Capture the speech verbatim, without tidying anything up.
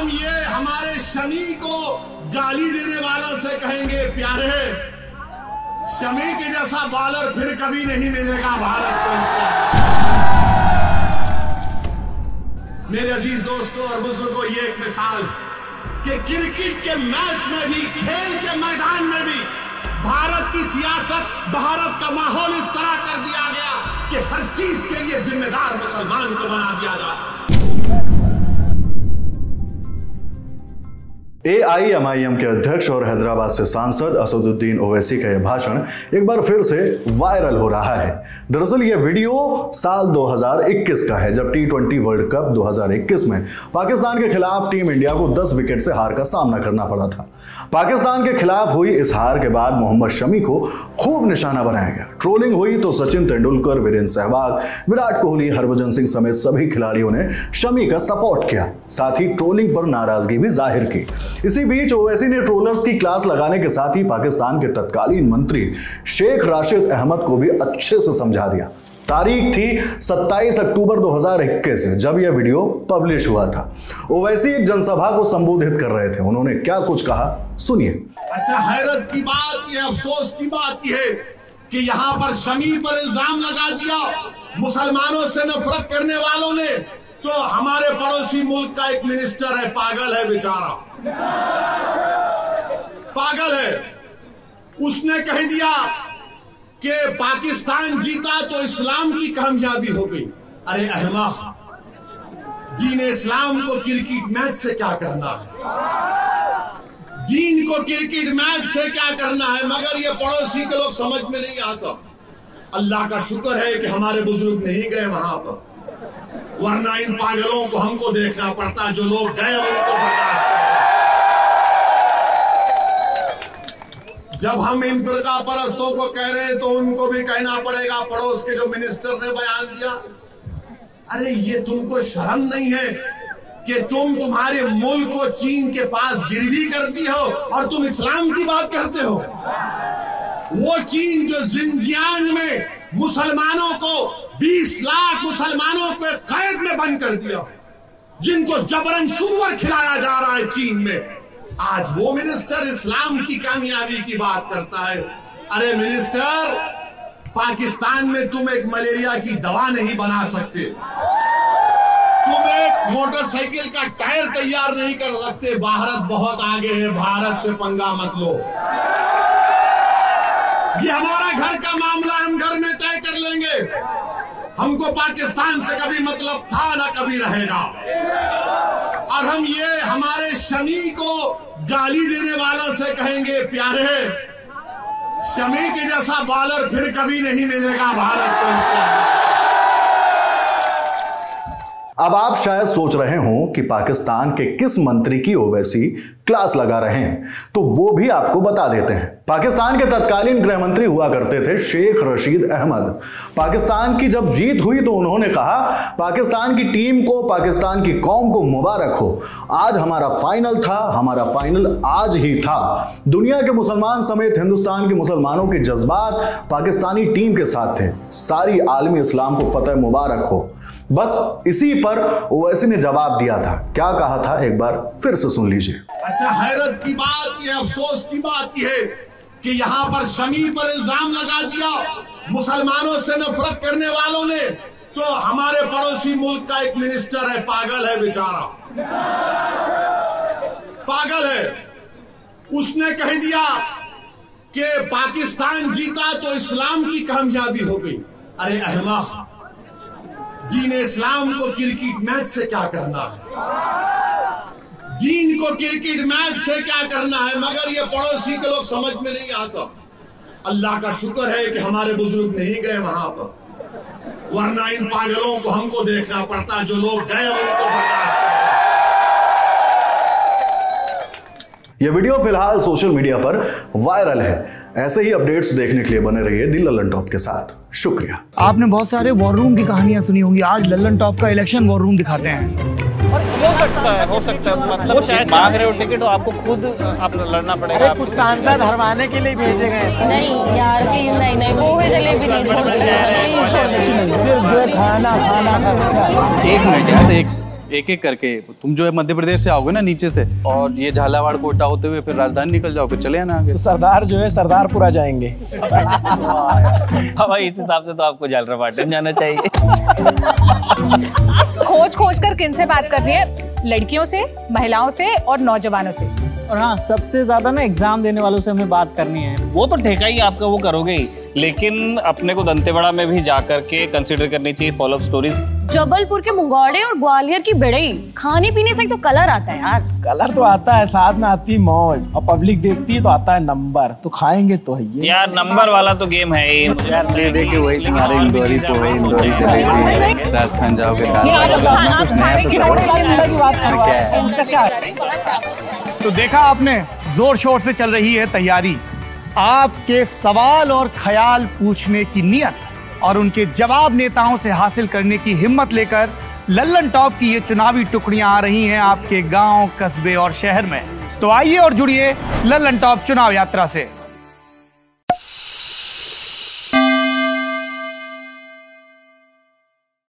हम ये हमारे शमी को गाली देने वालों से कहेंगे, प्यारे शमी के जैसा बॉलर फिर कभी नहीं मिलेगा भारत को। मेरे अजीज दोस्तों और बुजुर्गों, ये एक मिसाल कि क्रिकेट के मैच में भी, खेल के मैदान में भी भारत की सियासत, भारत का माहौल इस तरह कर दिया गया कि हर चीज के लिए जिम्मेदार मुसलमान को बना दिया जाता। ए आई एम आई एम के अध्यक्ष और हैदराबाद से सांसद असदुद्दीन ओवैसी का यह भाषण एक बार फिर से वायरल हो रहा है। दरअसल यह वीडियो साल दो हज़ार इक्कीस का है, जब टी ट्वेंटी वर्ल्ड कप दो हज़ार इक्कीस में पाकिस्तान के खिलाफ टीम इंडिया को दस विकेट से हार का सामना करना पड़ा था। पाकिस्तान के खिलाफ हुई इस हार के बाद मोहम्मद शमी को खूब निशाना बनाया गया। ट्रोलिंग हुई तो सचिन तेंदुलकर, वीरेंद्र सहवाग, विराट कोहली, हरभजन सिंह समेत सभी खिलाड़ियों ने शमी का सपोर्ट किया, साथ ही ट्रोलिंग पर नाराजगी भी जाहिर की। इसी बीच ओवैसी ने ट्रोलर्स की क्लास लगाने के साथ ही पाकिस्तान के तत्कालीन मंत्री शेख राशिद अहमद को भी अच्छे से समझा दिया। तारीख थी सत्ताईस अक्टूबर दो हज़ार इक्कीस, जब यह वीडियो पब्लिश हुआ था। ओवैसी एक जनसभा को संबोधित कर रहे थे। उन्होंने क्या कुछ कहा, सुनिए। अच्छा, हैरत की बात यह, अफसोस की बात यह है कि यहाँ पर शमी पर इल्जाम लगा दिया मुसलमानों से नफरत करने वालों ने। तो हमारे पड़ोसी मुल्क का एक मिनिस्टर है, पागल है बेचारा, पागल है। उसने कह दिया कि पाकिस्तान जीता तो इस्लाम की कामयाबी हो गई। अरे अहमक, दीन इस्लाम को क्रिकेट मैच से क्या करना है? दीन को क्रिकेट मैच से क्या करना है? मगर ये पड़ोसी के लोग समझ में नहीं आता। अल्लाह का शुक्र है कि हमारे बुजुर्ग नहीं गए वहां पर, वरना इन पागलों को हमको देखना पड़ता। जो लोग गए उनको बर्दाश्त करना। जब हम इन फिरका परस्तों को कह रहे हैं तो उनको भी कहना पड़ेगा, पड़ोस के जो मिनिस्टर ने बयान दिया, अरे ये तुमको शर्म नहीं है कि तुम तुम्हारे मुल्क को चीन के पास गिरवी करती हो और तुम इस्लाम की बात करते हो? वो चीन जो जिंजियांग में मुसलमानों को, बीस लाख मुसलमानों को कैद में बंद कर दिया, जिनको जबरन सुअर खिलाया जा रहा है चीन में, आज वो मिनिस्टर इस्लाम की कामयाबी की बात करता है। अरे मिनिस्टर, पाकिस्तान में तुम एक मलेरिया की दवा नहीं बना सकते, तुम एक मोटरसाइकिल का टायर तैयार नहीं कर सकते। भारत बहुत आगे है, भारत से पंगा मत लो। ये हमारा घर का मामला, हम घर में तय कर लेंगे। हमको पाकिस्तान से कभी मतलब था ना कभी रहेगा। और हम ये हमारे शमी को गाली देने वालों से कहेंगे, प्यारे शमी के जैसा बॉलर फिर कभी नहीं मिलेगा भारत को। अब आप शायद सोच रहे हो कि पाकिस्तान के किस मंत्री की ओवैसी क्लास लगा रहे हैं, तो वो भी आपको बता देते हैं। पाकिस्तान के तत्कालीन गृह मंत्री हुआ करते थे शेख रशीद अहमद। पाकिस्तान की जब जीत हुई तो उन्होंने कहा, पाकिस्तान की टीम को, पाकिस्तान की कौम को मुबारक हो, आज हमारा फाइनल था, हमारा फाइनल आज ही था। दुनिया के मुसलमान समेत हिंदुस्तान के मुसलमानों के जज्बात पाकिस्तानी टीम के साथ थे। सारी आलमी इस्लाम को फतेह मुबारक हो। बस इसी पर ओवैसी ने जवाब दिया था। क्या कहा था, एक बार फिर से सुन लीजिए। अच्छा, हैरत की बात यह, अफसोस की बात यह है कि यहाँ पर शमी पर इल्जाम लगा दिया मुसलमानों से नफरत करने वालों ने। तो हमारे पड़ोसी मुल्क का एक मिनिस्टर है, पागल है बेचारा, पागल है। उसने कह दिया कि पाकिस्तान जीता तो इस्लाम की कामयाबी हो गई। अरे अहमक, दीन इस्लाम को क्रिकेट मैच से क्या करना है? दीन को क्रिकेट मैच से क्या करना है? मगर ये पड़ोसी के लोग समझ में नहीं आता। अल्लाह का शुक्र है कि हमारे बुजुर्ग नहीं गए वहां पर, वरना इन पागलों को हमको देखना पड़ता। जो लोग गए उनको बर्दाश्त करना। यह वीडियो फिलहाल सोशल मीडिया पर वायरल है। ऐसे ही अपडेट्स देखने के लिए बने रहिए दी लल्लन टॉप के साथ। शुक्रिया। आपने बहुत सारे वॉर रूम की कहानियां सुनी होंगी, आज लल्लन टॉप का इलेक्शन वॉर रूम दिखाते हैं। और हो सकता है, हो सकता है, मतलब वो शायद मांग रहे हो टिकट, तो आपको खुद आप लड़ना पड़ेगा। अरे कुछ सांसद हरवाने के लिए भेजे गए। नहीं यार प्लीज, नहीं नहीं पोहे जलेबी नहीं छोड़ दीजिए सर, प्लीज छोड़ दीजिए। सिर्फ जो है खाना खाना खाना। एक मिनट यार, एक एक एक करके तुम जो है मध्य प्रदेश से आओगे ना नीचे से, और ये झालावाड़ कोटा होते हुए फिर राजधानी निकल जाओगे, चले आना आगे। तो सरदार जो है सरदारपुरा जाएंगे। भाई इस हिसाब से तो आपको झालरापाटन जाना चाहिए। खोज खोज कर किन से बात कर रही है? लड़कियों से, महिलाओं से और नौजवानों से। और हाँ, सबसे ज्यादा ना एग्जाम देने वालों से हमें बात करनी है। वो तो ठेका ही आपका, वो करोगे ही, लेकिन अपने को दंतेवाड़ा में भी जा करके कंसीडर करनी चाहिए फॉलो अप स्टोरीज। जबलपुर के मुंगौड़े और ग्वालियर की बेड़ई, खाने पीने से तो कलर आता है यार। कलर तो आता है, साथ में आती मौज, और पब्लिक देखती है तो आता है नंबर। तो खाएंगे तो है ये यार, नंबर वाला तो गेम है ही। ले दे के वही तुम्हारे इंदौरी तो वही इंदौरी चलेगी, राजस्थान जाओगे तो देखा आपने, जोर शोर से चल रही है तैयारी। आपके सवाल और ख्याल पूछने की नियत और उनके जवाब नेताओं से हासिल करने की हिम्मत लेकर लल्लन टॉप की ये चुनावी टुकड़ियां आ रही हैं आपके गांव, कस्बे और शहर में। तो आइए और जुड़िए लल्लन टॉप चुनाव यात्रा से।